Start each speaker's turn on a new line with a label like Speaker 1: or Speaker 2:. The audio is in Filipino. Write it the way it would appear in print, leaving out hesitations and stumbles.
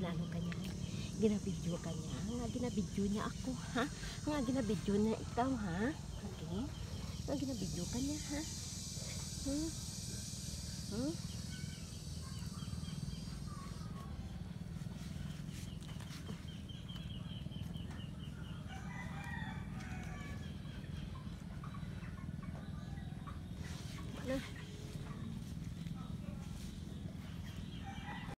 Speaker 1: ginano kanya, ginabidyo kanya, nga ginabidyo niya ako, ha? Nga ginabidyo niya ikaw, ha? Okay? Nga ginabidyo kanya, ha? Hmm? Hmm?